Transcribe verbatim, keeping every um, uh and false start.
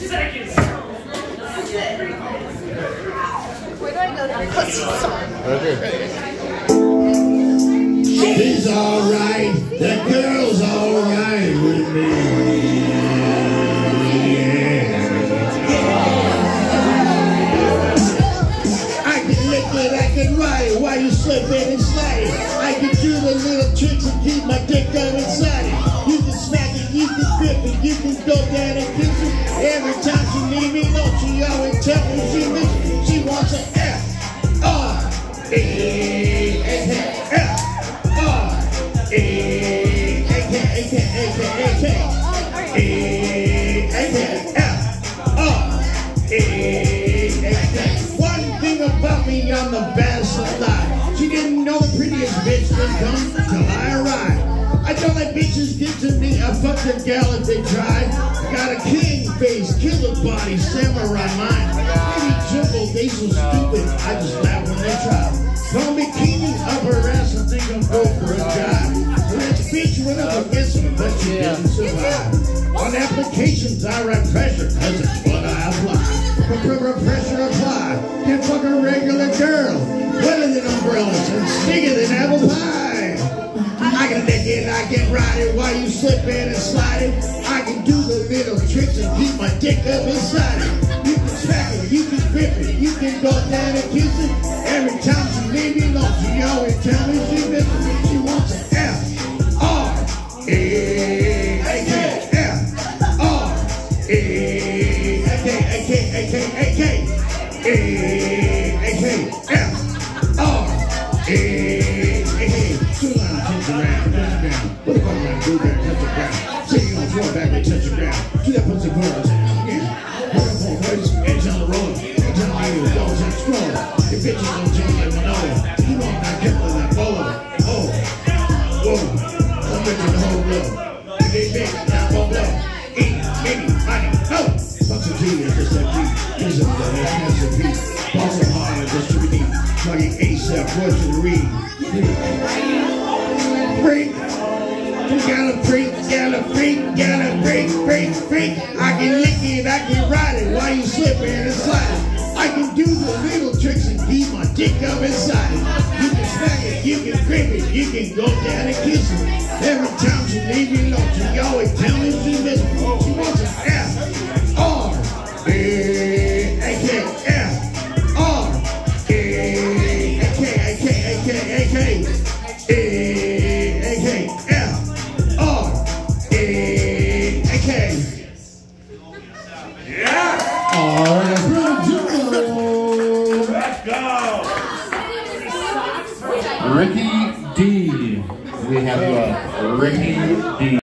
Where do I go to request a song? He's alright, the girl's alright with me. Yeah. I can lick it, I can ride it while you slipping and sliding. I can do the little tricks and keep my dick up inside it. You can smack it, you can grip it, you can go down and kiss it. Every time she need me, no, she always tell me she miss me. She wants an F R E A K F R E A K A K A K A K E A K F R E A K. One thing about me, I'm the best alive. She didn't know the prettiest bitch would come till I arrived. I don't let bitches get to me. I fuck the gal if they try. Got a king face, killer body, samurai mind. Maybe Jimbo, they so stupid, I just laugh when they try. From bikini up her ass, I think I'm go for a dive. The rich bitch went up against me, but she didn't survive. On applications, I write pressure, cause it's what I apply. But pressure apply, can't fuck a regular girl. Wetter than umbrellas and stickier than apple pie. I can lick it, I can ride it while you slipping and sliding. I can do the little tricks and keep my dick up inside it. You can smack it, you can grip it, you can go down and kiss it. Every time she leave me alone, she always tell me she misses me. She wants an F R E A K F R E A K A K A K A K E A K F R E A K. Two lines, touch around, touch around. What if I'm gonna do that? Touch the ground. Sitting on the floor, back and touch the ground. Do that pussy girls. Yeah. Put up on boys, edge on the road. Edge on the road, dogs and scroll. Your bitches don't change like Manolo. You know I'm not careful that bolo. Oh, whoa. I'm making the whole blow. If they big, now won't blow. Eat, eat, money, no. Fuck some G, it's just that beat. Here's a blow, that's a beat. Balls are hard, it's just to be deep. Fucking ASAP, voice to read. Freak, you gotta freak, gotta freak, gotta freak, freak, freak. I can lick it, I can ride it while you slipping and sliding. I can do the little tricks and keep my dick up inside it. You can smack it, you can grip it, you can go down and kiss it. Every time she leave me alone, she always tell me she misses me. She wants an F R E A K F R E A K A K A K A K E A K F R E A K. Yeah! All right, Jimbo. Let's go! Ricky D. We have uh, Ricky D.